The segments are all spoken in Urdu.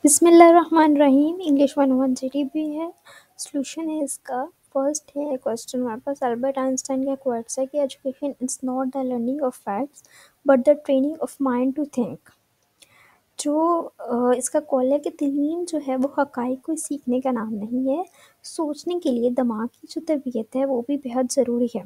بسم اللہ الرحمن الرحیم. انگلش 101 جی ٹی بھی ہے. سلوشن ہے اس کا. فرسٹ ہے کوشچن ہمارے پاس البرٹ آئنسٹائن کا کوٹس ہے کہ education is not the learning of facts but the training of mind to think. جو اس کا کال ہے کہ تعلیم جو ہے وہ حقائق کو سیکھنے کا نام نہیں ہے، سوچنے کے لیے دماغ کی جو تربیت ہے وہ بھی بہت ضروری ہے.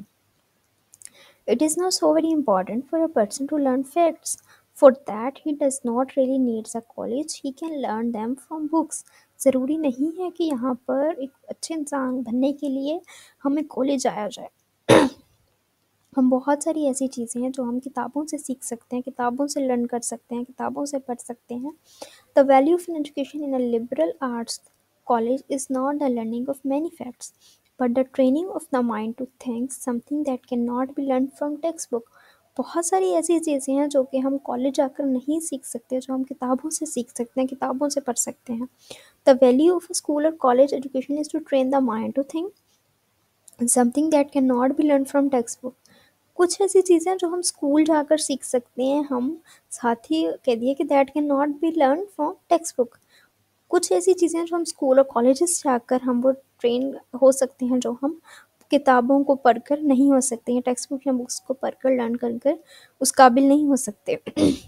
It is now so very important for a person to learn facts. For that, he does not really need a college. He can learn them from books. ضروری نہیں ہے کہ یہاں پر ایک اچھے انسان بننے کے لیے ہمیں کالج آیا جائے. ہم بہت ساری ایسی چیزیں ہیں جو ہم کتابوں سے سیکھ سکتے ہیں، کتابوں سے لرن کر سکتے ہیں، کتابوں سے پڑھ سکتے ہیں. The value of an education in a liberal arts college is not the learning of many facts, but the training of the mind to think, something that cannot be learned from textbook. بہت ساری ایسی چیزیں ہیں جو کہ ہم کالج جا کر نہیں سیکھ سکتے، جو ہم کتابوں سے سیکھ سکتے ہیں، کتابوں سے پڑھ سکتے ہیں. The value of a school or college education is to train the mind to think, something that cannot be learned from textbook. کچھ ایسی چیزیں جو ہم اسکول جا کر سیکھ سکتے ہیں، ہم ساتھ ہی کہہ دیے کہ that can not be learn from text book. کچھ ایسی چیزیں جو ہم اسکول اور کالجز جا کر ہم وہ ٹرین ہو سکتے ہیں، جو ہم کتابوں کو پڑھ کر نہیں ہو سکتے ہیں، ٹیکسٹ بک یا بکس کو پڑھ کر لرن کر اس قابل نہیں ہو سکتے.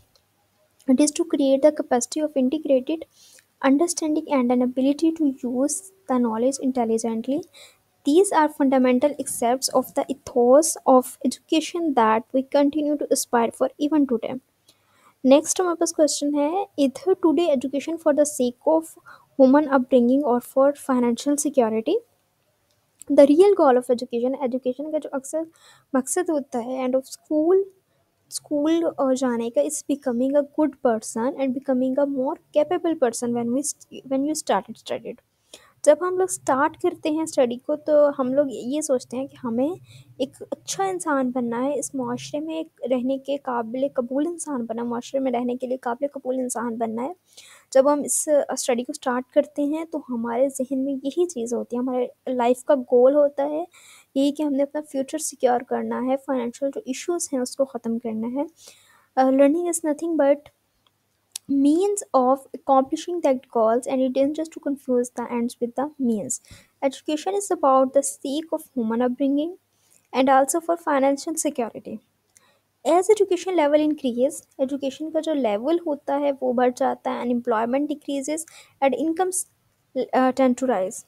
It is to create the capacity of integrated understanding and an ability to use the knowledge intelligently. These are fundamental aspects of the ethos of education that we continue to aspire for even today. Next ہمارے پاس کوشچن ہے either today education for the sake of human upbringing or for financial security. The real goal of education کا جو اکثر مقصد ہوتا ہے اینڈ آف اسکول جانے کا is becoming a good person and becoming a more capable person when you started studied. جب ہم لوگ اسٹارٹ کرتے ہیں اسٹڈی کو تو ہم لوگ یہ سوچتے ہیں کہ ہمیں ایک اچھا انسان بننا ہے، اس معاشرے میں ایک رہنے کے قابل قبول انسان بننا، معاشرے میں رہنے کے لیے قابل قبول انسان بننا ہے. جب ہم اس اسٹڈی کو اسٹارٹ کرتے ہیں تو ہمارے ذہن میں یہی چیز ہوتی ہے، ہمارے لائف کا گول ہوتا ہے یہی کہ ہم نے اپنا فیوچر سیکیور کرنا ہے، فائنینشیل جو ایشوز ہیں اس کو ختم کرنا ہے. Learning is nothing but means of accomplishing that goals, and it is just to confuse the ends with the means. Education is about the sake of human upbringing and also for financial security. As education level increase, education کا جو level ہوتا ہے وہ بڑھ جاتا ہے, unemployment decreases and incomes tend to rise.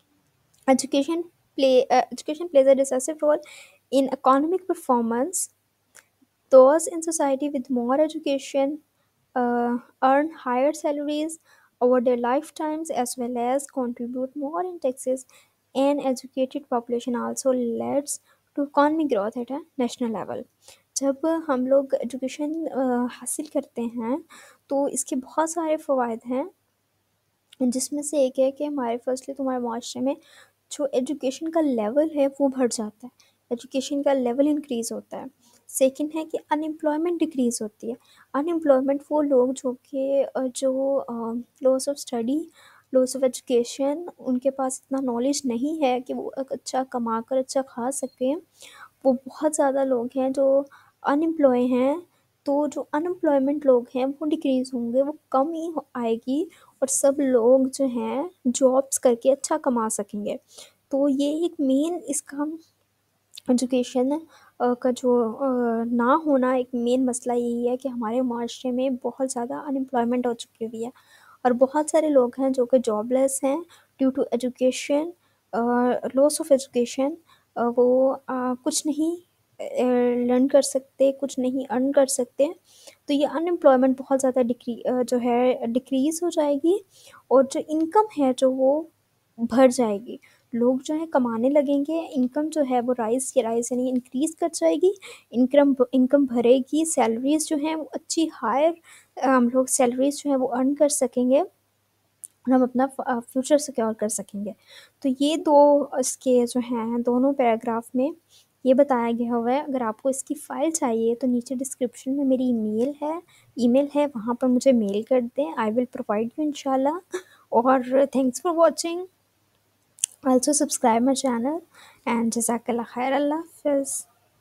Education plays a decisive role in economic performance. Those in society with more education earn higher salaries over their lifetimes as well as contribute more in taxes. An educated population also leads to economic growth at a national level. جب ہم لوگ ایجوکیشن حاصل کرتے ہیں تو اس کے بہت سارے فوائد ہیں، جس میں سے ایک ہے کہ ہمارے فرسٹلی تمہارے معاشرے میں جو ایجوکیشن کا لیول ہے وہ بڑھ جاتا ہے، ایجوکیشن کا لیول انکریز ہوتا ہے. سیکنڈ ہے کہ انمپلائمنٹ ڈکریز ہوتی ہے. انمپلائمنٹ وہ لوگ جو loss of study, loss of education, ان کے پاس اتنا نالج نہیں ہے کہ وہ اچھا کما کر اچھا کھا سکیں، وہ بہت زیادہ لوگ ہیں جو انمپلائے ہیں. تو جو انمپلائمنٹ لوگ ہیں وہ ڈکریز ہوں گے، وہ کم ہی آئے گی، اور سب لوگ جو ہیں جابس کر کے اچھا کما سکیں گے. تو یہ ایک مین اس کا ایجوکیشن کا جو نہ ہونا ایک مین مسئلہ یہی ہے کہ ہمارے معاشرے میں بہت زیادہ انمپلائمنٹ ہو چکی ہوئی ہے، اور بہت سارے لوگ ہیں جو کہ جاب لیس ہیں due to education, loss of education. وہ کچھ نہیں لرن کر سکتے، کچھ نہیں ارن کر سکتے. تو یہ انمپلائمنٹ بہت زیادہ جو ہے ڈکریز ہو جائے گی، اور جو انکم ہے جو وہ بڑھ جائے گی. لوگ جو ہیں کمانے لگیں گے، انکم جو ہے وہ رائز یعنی انکریز کر جائے گی، انکم بڑھے گی، سیلریز جو ہیں وہ اچھی ہائر ہم لوگ سیلریز جو ہیں وہ ارن کر سکیں گے، اور ہم اپنا فیوچر سیکیور کر سکیں گے. تو یہ دو اس کے جو ہیں دونوں پیراگراف میں یہ بتایا گیا ہوا ہے. اگر آپ کو اس کی فائل چاہیے تو نیچے ڈسکرپشن میں میری ای میل ہے، وہاں پر مجھے میل کر دیں. آئی ول پرووائڈ یو انشاءاللہ. اور thanks for watching. Also subscribe my channel and جزاک اللہ خیر. اللہ حافظ.